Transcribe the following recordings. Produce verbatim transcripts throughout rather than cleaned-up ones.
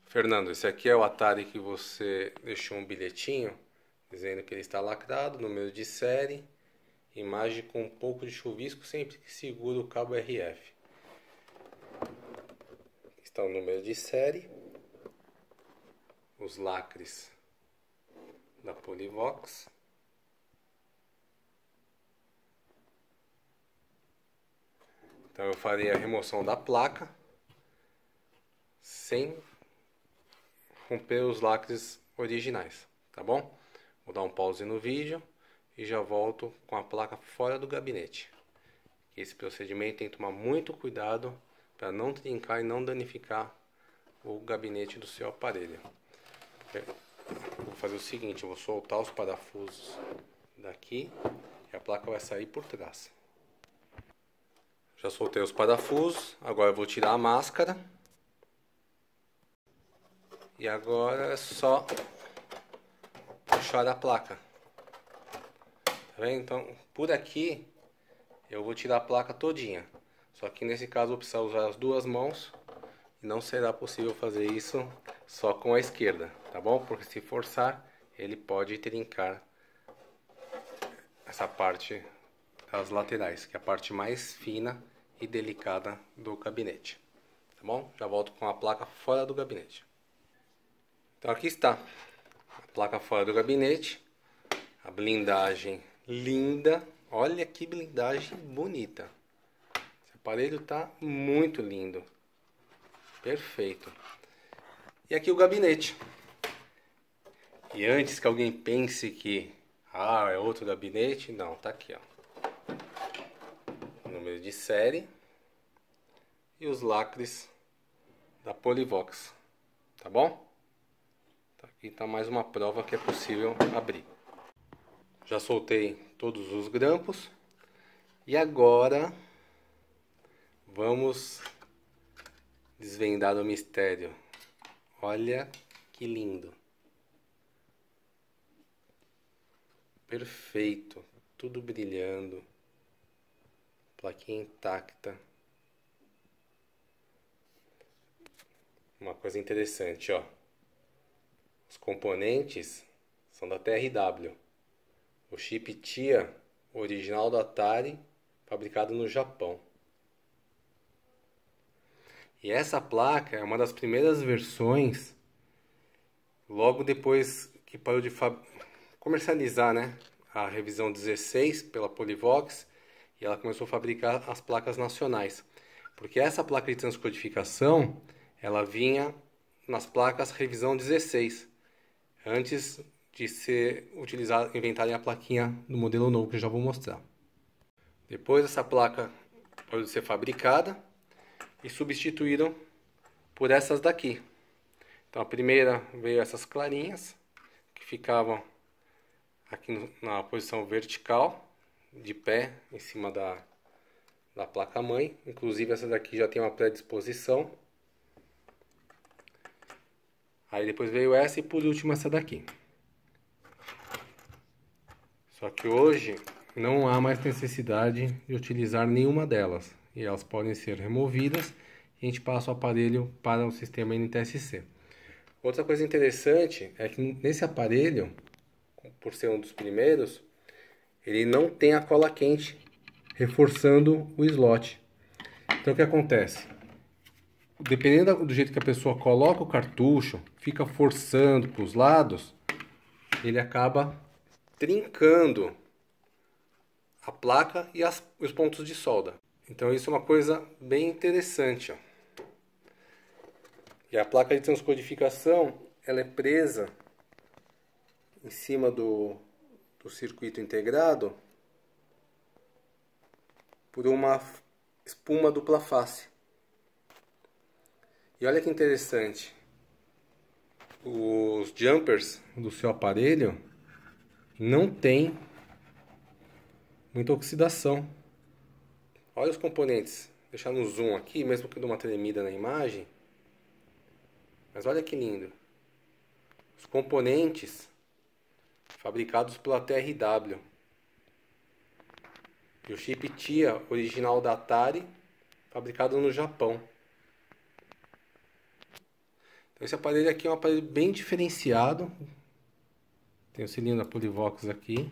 Fernando, esse aqui é o Atari que você deixou um bilhetinho dizendo que ele está lacrado, número de série, imagem com um pouco de chuvisco sempre que segura o cabo R F. Está o número de série, os lacres da Polivox. Então eu farei a remoção da placa sem romper os lacres originais, tá bom? Vou dar um pause no vídeo e já volto com a placa fora do gabinete. Esse procedimento tem que tomar muito cuidado para não trincar e não danificar o gabinete do seu aparelho. Vou fazer o seguinte, eu vou soltar os parafusos daqui e a placa vai sair por trás. Já soltei os parafusos, agora eu vou tirar a máscara. E agora é só puxar a placa. Tá vendo? Então, por aqui eu vou tirar a placa todinha. Só que nesse caso eu vou precisar usar as duas mãos. E não será possível fazer isso só com a esquerda, tá bom? Porque se forçar, ele pode trincar essa parte das laterais, que é a parte mais fina e delicada do gabinete. Tá bom? Já volto com a placa fora do gabinete. Então aqui está a placa fora do gabinete, a blindagem linda, olha que blindagem bonita. Esse aparelho tá muito lindo, perfeito. E aqui o gabinete. E antes que alguém pense que ah, é outro gabinete, não, tá aqui, ó. Número de série e os lacres da Polivox, tá bom? Aqui está mais uma prova que é possível abrir. Já soltei todos os grampos. E agora vamos desvendar o mistério. Olha que lindo. Perfeito. Tudo brilhando. Plaquinha intacta. Uma coisa interessante, ó. Os componentes são da T R W. O chip T I A, original do Atari, fabricado no Japão. E essa placa é uma das primeiras versões, logo depois que parou de comercializar, né, a revisão dezesseis pela Polivox, e ela começou a fabricar as placas nacionais. Porque essa placa de transcodificação, ela vinha nas placas revisão dezesseis. Antes de ser utilizada, inventarem a plaquinha do modelo novo que eu já vou mostrar. Depois essa placa pode ser fabricada e substituíram por essas daqui. Então a primeira veio essas clarinhas que ficavam aqui na posição vertical, de pé em cima da, da placa mãe. Inclusive essa daqui já tem uma predisposição. Aí depois veio essa e por último essa daqui. Só que hoje não há mais necessidade de utilizar nenhuma delas. E elas podem ser removidas e a gente passa o aparelho para o sistema N T S C. Outra coisa interessante é que nesse aparelho, por ser um dos primeiros, ele não tem a cola quente reforçando o slot. Então o que acontece? Dependendo do jeito que a pessoa coloca o cartucho, fica forçando para os lados, ele acaba trincando a placa e as, os pontos de solda. Então isso é uma coisa bem interessante, ó. E a placa de transcodificação, ela é presa em cima do, do circuito integrado por uma espuma dupla face. E olha que interessante, os jumpers do seu aparelho não tem muita oxidação. Olha os componentes, vou deixar no zoom aqui, mesmo que dê uma tremida na imagem. Mas olha que lindo. Os componentes fabricados pela T R W. E o chip T I A original da Atari, fabricado no Japão. Então esse aparelho aqui é um aparelho bem diferenciado. Tem o cilindro da Polivox aqui.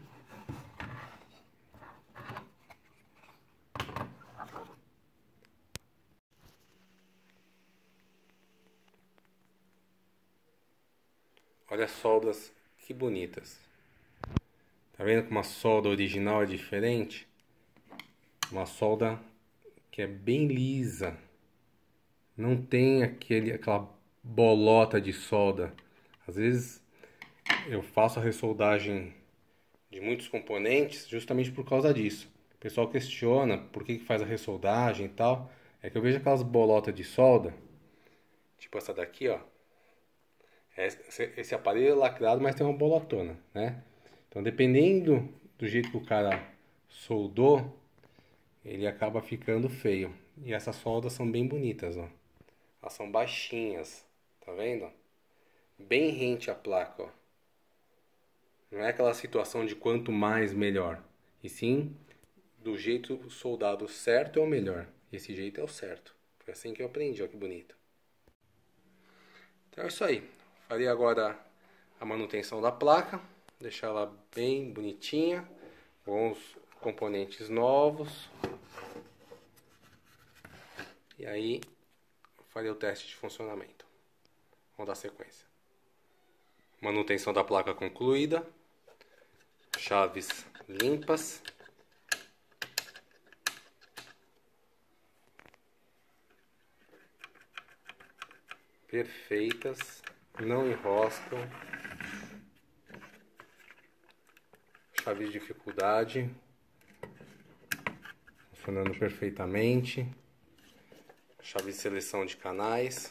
Olha as soldas que bonitas. Tá vendo como a solda original é diferente? Uma solda que é bem lisa. Não tem aquele, aquela bolota de solda. Às vezes eu faço a ressoldagem de muitos componentes justamente por causa disso. O pessoal questiona por que que faz a ressoldagem e tal. É que eu vejo aquelas bolotas de solda, tipo essa daqui, ó. Esse aparelho é lacrado, mas tem uma bolotona, né? Então, dependendo do jeito que o cara soldou, ele acaba ficando feio. E essas soldas são bem bonitas, ó. Elas são baixinhas, tá vendo? Bem rente à placa, ó. Não é aquela situação de quanto mais melhor, e sim do jeito soldado certo é o melhor. Esse jeito é o certo. Foi assim que eu aprendi, ó que bonito. Então é isso aí. Farei agora a manutenção da placa, deixar ela bem bonitinha, com os componentes novos. E aí farei o teste de funcionamento. Vamos dar sequência. Manutenção da placa concluída. Chaves limpas. Perfeitas. Não enroscam. Chave de dificuldade funcionando perfeitamente. Chave de seleção de canais.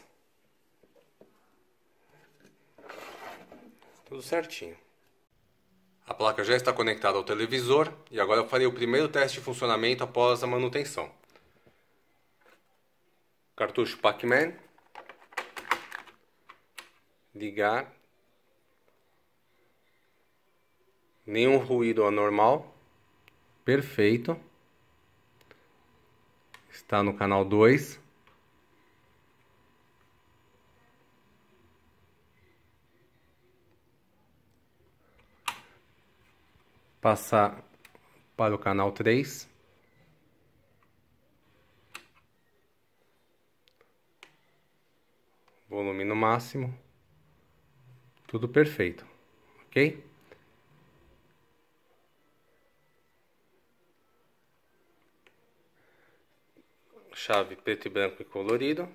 Tudo certinho. A placa já está conectada ao televisor e agora eu farei o primeiro teste de funcionamento após a manutenção. Cartucho Pac-Man. Ligar. Nenhum ruído anormal. Perfeito. Está no canal dois. Passar para o canal três. Volume no máximo. Tudo perfeito, ok? Chave preto e branco e colorido.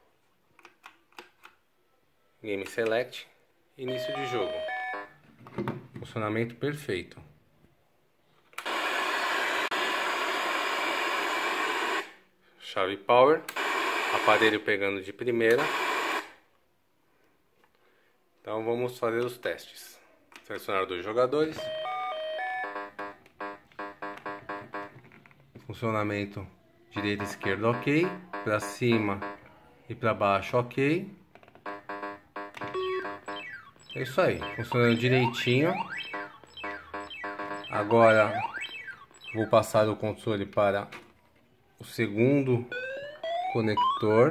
Game Select. Início de jogo. Funcionamento perfeito. Chave Power. Aparelho pegando de primeira. Então vamos fazer os testes. Selecionar dois jogadores. Funcionamento direita e esquerda ok. Para cima e para baixo ok. É isso aí. Funcionando direitinho. Agora vou passar o controle para o segundo conector.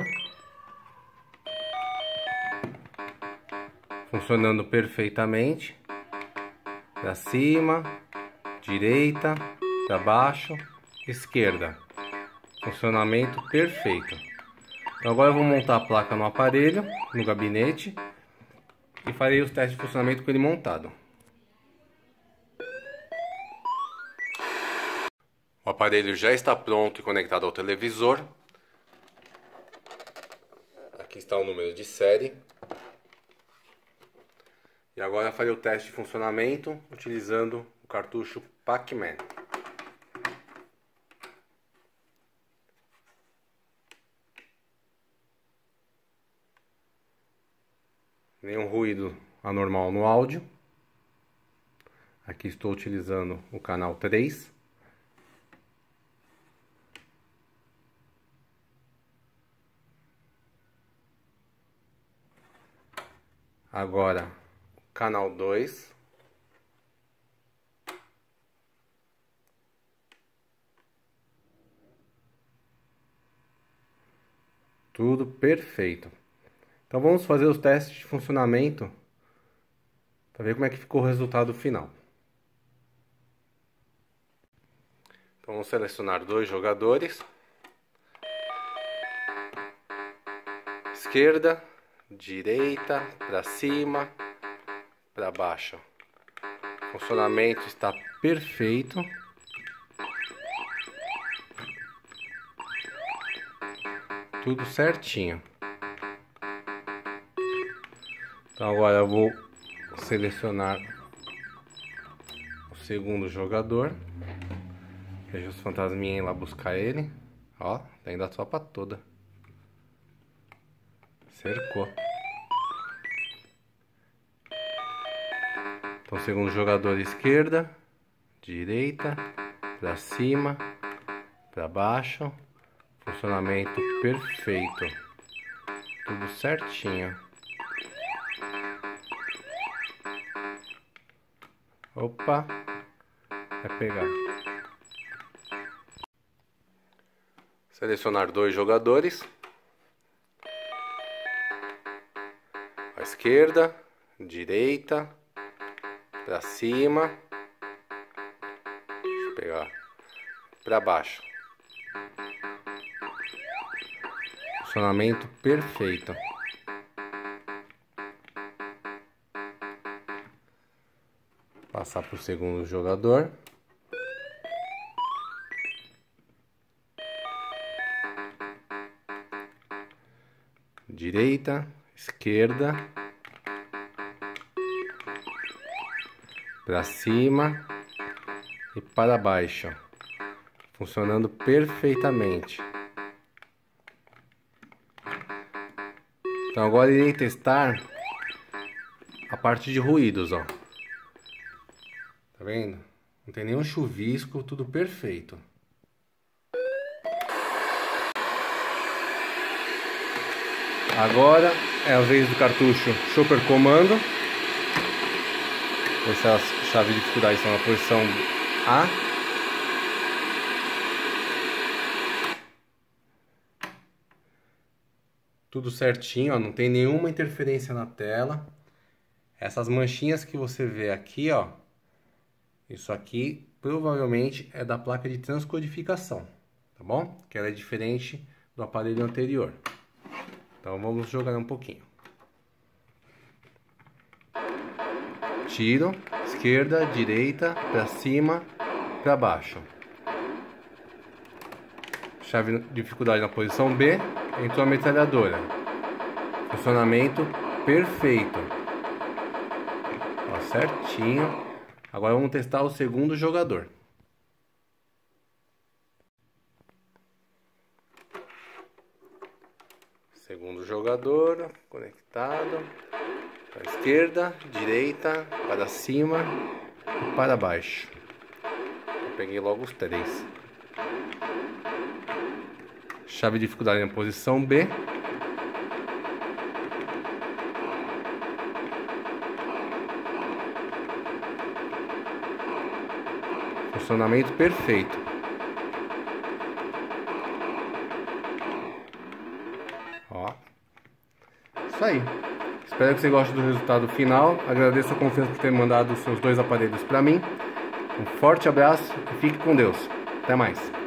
Funcionando perfeitamente. Para cima, direita, para baixo, esquerda. Funcionamento perfeito. Então agora eu vou montar a placa no aparelho, no gabinete, e farei os testes de funcionamento com ele montado. O aparelho já está pronto e conectado ao televisor. Aqui está o número de série. E agora farei o teste de funcionamento utilizando o cartucho Pac-Man. Nenhum ruído anormal no áudio. Aqui estou utilizando o canal três. Agora, canal dois. Tudo perfeito. Então vamos fazer os testes de funcionamento para ver como é que ficou o resultado final. Então vamos selecionar dois jogadores. Esquerda, direita, para cima, para baixo. O funcionamento está perfeito. Tudo certinho. Então agora eu vou selecionar o segundo jogador. Deixa os fantasminhas ir lá buscar ele. Ó, tá indo a tropa toda. Cercou. Então, segundo jogador, esquerda, direita, pra cima, pra baixo. Funcionamento perfeito. Tudo certinho. Opa, vai pegar. Selecionar dois jogadores. À esquerda, direita, para cima. Deixa eu pegar. Para baixo. Funcionamento perfeito. Passar para o segundo jogador. Direita, esquerda, para cima e para baixo, funcionando perfeitamente. Então agora irei testar a parte de ruídos, ó. Tá vendo? Não tem nenhum chuvisco, tudo perfeito. Agora é a vez do cartucho Chopper Comando. Essa chave de dificuldade está na posição A. Tudo certinho, ó, não tem nenhuma interferência na tela. Essas manchinhas que você vê aqui, ó, isso aqui provavelmente é da placa de transcodificação, tá bom? Que ela é diferente do aparelho anterior. Então vamos jogar um pouquinho. Tiro, esquerda, direita, para cima, para baixo. Chave de dificuldade na posição B, entrou a metralhadora. Funcionamento perfeito. Ó, certinho. Agora vamos testar o segundo jogador. Segundo jogador, conectado. Para a esquerda, direita, para cima e para baixo. Eu peguei logo os três. Chave de dificuldade na posição B. Funcionamento perfeito. Ó. Isso aí. Espero que você goste do resultado final. Agradeço a confiança por ter mandado os seus dois aparelhos para mim. Um forte abraço e fique com Deus. Até mais.